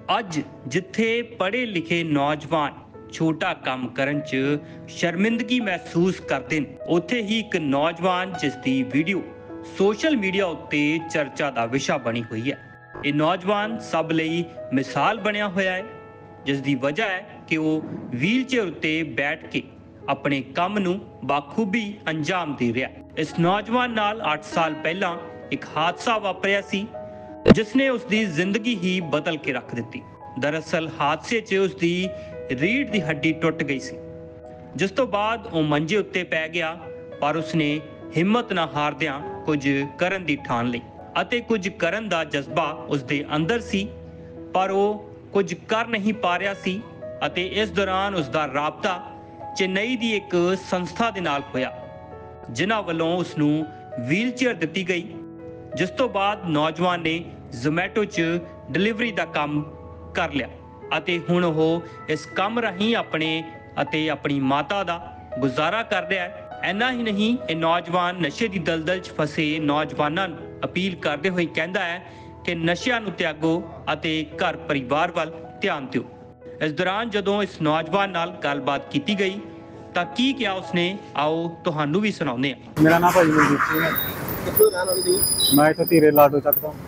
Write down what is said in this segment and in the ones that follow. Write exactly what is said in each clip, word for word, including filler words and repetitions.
ਅੱਜ ਜਿੱਥੇ ਪੜ੍ਹੇ ਲਿਖੇ ਨੌਜਵਾਨ ਛੋਟਾ ਕੰਮ ਕਰਨ 'ਚ ਸ਼ਰਮਿੰਦਗੀ ਮਹਿਸੂਸ ਕਰਦੇ ਨੇ, ਉੱਥੇ ਹੀ ਇੱਕ ਨੌਜਵਾਨ ਜਿਸ ਦੀ ਵੀਡੀਓ ਸੋਸ਼ਲ ਮੀਡੀਆ ਉੱਤੇ ਚਰਚਾ ਦਾ ਵਿਸ਼ਾ ਬਣੀ ਹੋਈ ਹੈ। ਇਹ ਨੌਜਵਾਨ ਸਭ ਲਈ ਮਿਸਾਲ ਬਣਿਆ ਹੋਇਆ ਹੈ, ਜਿਸ ਦੀ ਵਜ੍ਹਾ ਹੈ ਕਿ ਉਹ ਵੀਲਚੇਅਰ ਉੱਤੇ ਬੈਠ ਕੇ ਆਪਣੇ ਕੰਮ ਨੂੰ ਬਾਖੂਬੀ ਅੰਜਾਮ ਦੇ ਰਿਹਾ। ਇਸ ਨੌਜਵਾਨ ਨਾਲ ਅੱਠ ਸਾਲ ਪਹਿਲਾਂ ਇੱਕ ਹਾਦਸਾ ਵਾਪਰਿਆ ਸੀ, ਜਿਸ ਨੇ ਉਸ ਦੀ ਜ਼ਿੰਦਗੀ ਹੀ ਬਦਲ ਕੇ ਰੱਖ ਦਿੱਤੀ। ਦਰਅਸਲ ਹਾਦਸੇ 'ਚ ਉਸ ਦੀ ਰੀੜ੍ਹ ਦੀ ਹੱਡੀ ਟੁੱਟ ਗਈ ਸੀ, ਜਿਸ ਤੋਂ ਬਾਅਦ ਉਹ ਮੰਜੇ ਉੱਤੇ ਪੈ ਗਿਆ। ਪਰ ਉਸਨੇ ਹਿੰਮਤ ਨਾ ਹਾਰਦਿਆਂ ਕੁਝ ਕਰਨ ਦੀ ਠਾਣ ਲਈ ਅਤੇ ਕੁਝ ਕਰਨ ਦਾ ਜਜ਼ਬਾ ਉਸ ਦੇ ਅੰਦਰ ਸੀ, ਪਰ ਉਹ ਕੁਝ ਕਰ ਨਹੀਂ ਪਾ ਰਿਹਾ ਸੀ। ਅਤੇ ਇਸ ਦੌਰਾਨ ਉਸ ਦਾ ਰਾਬਤਾ ਚੇਨਈ ਦੀ ਇੱਕ ਸੰਸਥਾ ਦੇ ਨਾਲ ਹੋਇਆ, ਜਿਨ੍ਹਾਂ ਵੱਲੋਂ ਉਸ ਨੂੰ ਵੀਲਚੇਅਰ ਦਿੱਤੀ ਗਈ। ਜਿਸ ਤੋਂ ਬਾਅਦ ਨੌਜਵਾਨ ਨੇ ਜ਼ੋਮੈਟੋ 'ਚ ਡਿਲੀਵਰੀ ਦਾ ਕੰਮ ਕਰ ਲਿਆ ਅਤੇ ਹੁਣ ਉਹ ਇਸ ਕੰਮ ਰਾਹੀਂ ਆਪਣੇ ਅਤੇ ਆਪਣੀ ਮਾਤਾ ਦਾ ਗੁਜ਼ਾਰਾ ਕਰ ਰਿਹਾ ਹੈ। ਇੰਨਾ ਹੀ ਨਹੀਂ, ਇਹ ਨੌਜਵਾਨ ਨਸ਼ੇ ਦੀ ਦਲਦਲ 'ਚ ਫਸੇ ਨੌਜਵਾਨਾਂ ਨੂੰ ਅਪੀਲ ਕਰਦੇ ਹੋਏ ਕਹਿੰਦਾ ਹੈ ਕਿ ਨਸ਼ਿਆਂ ਨੂੰ ਤਿਆਗੋ ਅਤੇ ਘਰ ਪਰਿਵਾਰ ਵੱਲ ਧਿਆਨ ਦਿਓ। ਇਸ ਦੌਰਾਨ ਜਦੋਂ ਇਸ ਨੌਜਵਾਨ ਨਾਲ ਗੱਲਬਾਤ ਕੀਤੀ ਗਈ ਤਾਂ ਕੀ ਕਿਹਾ ਉਸਨੇ, ਆਓ ਤੁਹਾਨੂੰ ਵੀ ਸੁਣਾਉਂਦੇ ਹਾਂ। ਮੇਰਾ ਨਾਮ ਭਾਜੀ ਮਨਦੀਪ ਸਿੰਘ ਹੈ। ਕਿੱਥੋਂ ਰਹਿਣ ਵਾਲੇ ਜੀ? ਮੈਂ ਇੱਥੋਂ ਧੀਰੇ ਲਾਡੋ ਚੱਕ ਤੋਂ।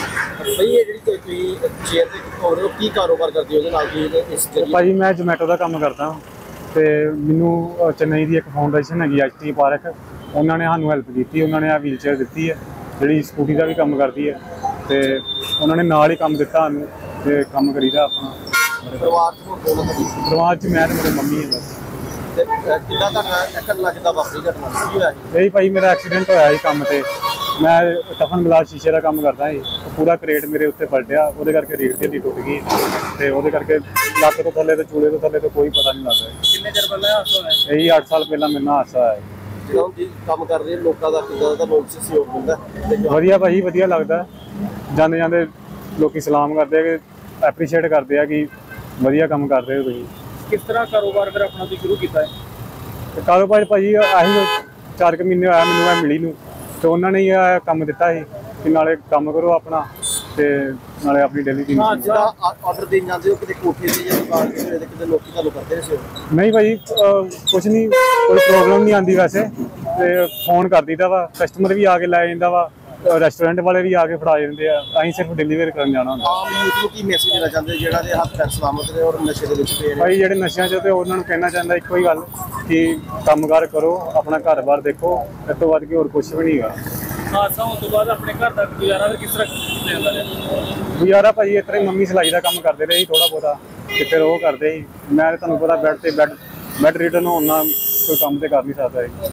ਬਈ ਇਹ ਜਿਹੜੀ ਤੁਸੀਂ ਚੇਅਰ ਤੇ ਹੋ ਰਹੇ ਹੋ, ਕੀ ਕਾਰੋਬਾਰ ਕਰਦੇ ਹੋ ਉਹਦੇ ਨਾਲ ਕੀ ਇਸ ਜਰੀਏ? ਭਾਜੀ ਮੈਂ ਜੋਮੈਟੋ ਦਾ ਕੰਮ ਕਰਦਾ ਤੇ ਮੈਨੂੰ ਚੇਨਈ ਦੀ ਇੱਕ ਫਾਊਂਡੇਸ਼ਨ ਹੈਗੀ ਐਚ ਟੀ ਪਾਰਕ, ਉਹਨਾਂ ਨੇ ਸਾਨੂੰ ਹੈਲਪ ਕੀਤੀ। ਉਹਨਾਂ ਨੇ ਆ ਵੀਲਚੇਅਰ ਦਿੱਤੀ ਹੈ, ਜਿਹੜੀ ਸਕੂਟੀ ਦਾ ਵੀ ਕੰਮ ਕਰਦੀ ਹੈ, ਤੇ ਉਹਨਾਂ ਨੇ ਨਾਲ ਹੀ ਕੰਮ ਦਿੱਤਾ ਸਾਨੂੰ ਤੇ ਕੰਮ ਕਰੀਦਾ ਆਪਣਾ। ਪਰਿਵਾਰ ਚ ਹੋਰ ਕੌਣ ਹੈ? ਪਰਿਵਾਰ 'ਚ ਮੈਂ ਤੇ ਮੇਰੇ ਮੰਮੀ ਹੈ ਬਸ। ਤੇ ਕਿੱਦਾਂ ਤੁਹਾਡਾ ਟੱਕਰ ਲੱਗਦਾ ਵਾਪਰੀ ਘਟਨਾ ਕੀ ਹੋਇਆ ਜੀ? ਇਹੀ ਭਾਈ ਮੇਰਾ ਐਕਸੀਡੈਂਟ ਹੋਇਆ ਸੀ ਕੰਮ ਤੇ। ਮੈਂ ਟਫਨ ਗਲਾਸ ਸ਼ੀਸ਼ੇ ਦਾ ਕੰਮ ਕਰਦਾ ਸੀ, ਪੂਰਾ ਕਰੇਟ ਮੇਰੇ ਉੱਤੇ ਪਲਟਿਆ, ਉਹਦੇ ਕਰਕੇ ਰੀੜ੍ਹ ਦੀ ਹੱਡੀ ਟੁੱਟ ਗਈ ਤੇ ਉਹਦੇ ਕਰਕੇ ਲੱਕ ਤੋਂ ਥੱਲੇ ਤੇ ਚੂਲੇ ਤੋਂ ਥੱਲੇ ਤੋਂ ਕੋਈ ਪਤਾ ਨਹੀਂ ਲੱਗਦਾ। ਕਿੰਨੇ ਚਿਰ ਪਹਿਲਾਂ ਹਾਦਸਾ ਹੋਇਆ? ਇਹੀ ਅੱਠ ਸਾਲ ਪਹਿਲਾਂ ਮੇਰੇ ਨਾਲ ਹਾਦਸਾ ਹੋਇਆ। ਜਦੋਂ ਤੁਸੀਂ ਕੰਮ ਕਰ ਰਹੇ ਲੋਕਾਂ ਦਾ ਕਿੱਦਾਂ ਦਾ ਲੋਕ ਸਹਿਯੋਗ ਹੁੰਦਾ? ਵਧੀਆ ਭਾਈ, ਵਧੀਆ ਲੱਗਦਾ। ਜਾਂਦੇ ਜਾਂਦੇ ਲੋਕੀ ਸਲਾਮ ਕਰਦੇ ਆ, ਕਿ ਐਪਰੀਸ਼ੀਏਟ ਕਰਦੇ ਆ ਕਿ ਵਧੀਆ ਕੰਮ ਕਰ ਰਹੇ ਹੋ ਤੁਸੀਂ। ਕਿਸ ਤਰ੍ਹਾਂ ਕਾਰੋਬਾਰ ਫਿਰ ਆਪਣਾ ਤੁਸੀਂ ਸ਼ੁਰੂ ਕੀਤਾ ਹੈ? ਤੇ ਕਾਰੋਬਾਰ ਭਾਜੀ ਆਹੀ ਚਾਰ ਕੁ ਮਹੀਨੇ ਹੋਇਆ ਮੈਨੂੰ ਇਹ ਮਿਲੀ ਨੂੰ, ਤੇ ਉਹਨਾਂ ਨੇ ਇਹ ਕੰਮ ਦਿੱਤਾ ਸੀ ਕਿ ਨਾਲੇ ਕੰਮ ਕਰੋ ਆਪਣਾ ਤੇ ਨਾਲੇ ਆਪਣੀ ਡੇਲੀ ਦੀ। ਹਾਂ, ਜਿਹੜਾ ਆਰਡਰ ਦੇਣ ਜਾਂਦੇ ਹੋ ਕਿਤੇ ਕੋਠੇ ਤੇ ਜਾਂ ਦੁਕਾਨ ਤੇ ਕਿਤੇ ਲੋਕੀ ਤੁਹਾਨੂੰ ਕਰਦੇ ਨੇ ਸੇਵਾ? ਨਹੀਂ ਭਾਜੀ, ਕੁਛ ਨਹੀਂ, ਕੋਈ ਪ੍ਰੋਬਲਮ ਨਹੀਂ ਆਉਂਦੀ ਵੈਸੇ। ਤੇ ਫੋਨ ਕਰ ਦਿੱਤਾ ਵਾ, ਕਸਟਮਰ ਵੀ ਆ ਕੇ ਲੈ ਜਾਂਦਾ ਵਾ, ਰੈਸਟੋਰੈਂਟ ਵਾਲੇ ਵੀ ਆ ਕੇ ਫੜਾ ਜਾਂਦੇ ਆ। ਅਸੀਂ ਸਿਰਫ ਡਿਲੀਵਰੀ ਕਰਨ ਜਾਣਾ ਹੁੰਦਾ। ਆਮ ਯੂਥ ਨੂੰ ਕੀ ਮੈਸੇਜ ਦੇਣਾ ਚਾਹੁੰਦੇ ਜਿਹੜਾ ਦੇ ਹੱਥ ਪੈਰ ਸਲਾਮਤ ਨੇ ਔਰ ਨਸ਼ੇ ਦੇ ਵਿੱਚ ਪਏ ਨੇ? ਭਾਈ ਜਿਹੜੇ ਨਸ਼ਿਆਂ 'ਚ ਤੇ ਉਹਨਾਂ ਨੂੰ ਕਹਿਣਾ ਚਾਹੁੰਦਾ ਇੱਕੋ ਹੀ ਗੱਲ ਕਿ ਕੰਮਕਾਰ ਕਰੋ, ਆਪਣਾ ਘਰ-ਬਾਰ ਦੇਖੋ, ਇਸ ਤੋਂ ਵੱਧ ਕੇ ਹੋਰ ਕੁਛ ਵੀ ਨਹੀਂ ਹੈਗਾ। ਹਾਦਸਾ ਹੋਣ ਤੋਂ ਬਾਅਦ ਆਪਣੇ ਘਰ ਦਾ ਗੁਜ਼ਾਰਾ ਕਿਸ ਤਰ੍ਹਾਂ ਚੱਲਦਾ ਰਿਹਾ? ਗੁਜ਼ਾਰਾ ਭਾਜੀ ਇਸ ਤਰ੍ਹਾਂ ਹੀ ਮੰਮੀ ਸਿਲਾਈ ਦਾ ਕੰਮ ਕਰਦੇ ਰਹੇ ਸੀ ਥੋੜਾ ਬਹੁਤਾ, ਤੇ ਫਿਰ ਉਹ ਕਰਦੇ ਸੀ। ਮੈਂ ਤੁਹਾਨੂੰ ਪਤਾ ਬੈੱਡ ਤੇ ਬੈੱਡ ਬੈੱਡ ਰਿਟਰਨ ਹੋਣ ਨਾਲ ਕੋਈ ਕੰਮ ਤੇ ਕਰ ਨਹੀਂ ਸਕਦਾ ਜੀ।